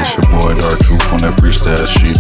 It's your boy Dark Truth on that freestyle shit.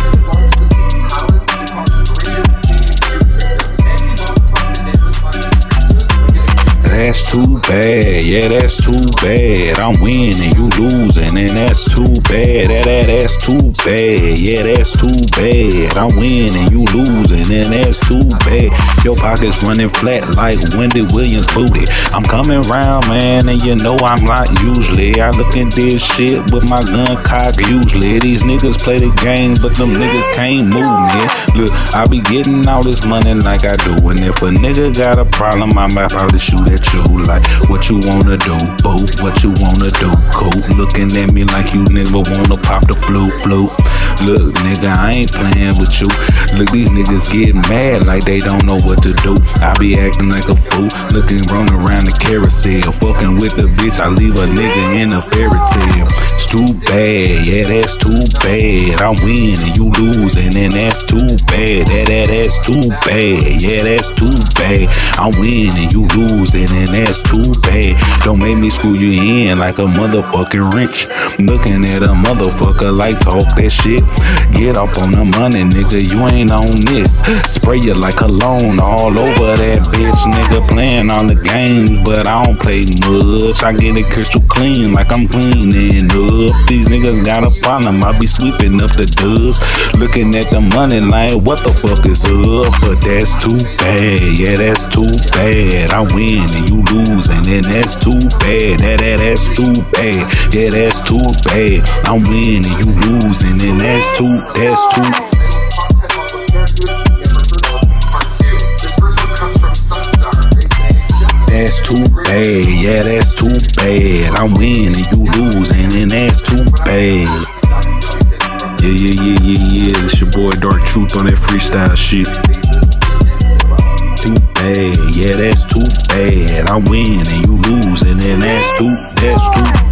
That's too bad, yeah, that's too bad. I'm winning, you losing, and that's too bad. That's too bad, yeah, that's too bad. I'm winning, you losing, and that's too bad. Your pockets running flat like Wendy Williams booty. I'm coming round, man, and you know I'm not usually. I look at this shit with my gun cocked usually. These niggas play the game, but them niggas can't move me. Look, I be getting all this money like I do, and if a nigga got a problem, I might probably shoot at you. Like, what you wanna do, boo? What you wanna do, cool? Looking at me like you nigga wanna pop the flute. Look, nigga, I ain't playing with you. Look, these niggas get mad like they don't know what to do. I be acting like a fool, looking run around the carousel. Fucking with the bitch, I leave a nigga in a fairy tale. It's too bad, yeah, that's too bad. I win and you lose, and then that's too bad. That's too bad, yeah, that's too bad. I win and you lose, and then that's too bad. Don't make me screw you in like a motherfucking wrench. Looking at a motherfucker like talk that shit. Get up on the money, nigga, you ain't on this. Spray you like cologne all over that bitch, nigga. Playing all the games, but I don't play much. I get it crystal clean like I'm cleaning up. These niggas got a problem, I be sweeping up the dubs. Looking at the money like what the fuck is up? But that's too bad, yeah, that's too bad. I win and you lose, and then that's too bad. That's too bad, yeah, that's too bad. I win and you lose, and then that's too. That's too bad, yeah, that's too bad. I win and you lose, and then that's too bad. Yeah. It's your boy Dark Truth on that freestyle shit. Too bad, yeah, that's too bad. I win and you lose, and then that's too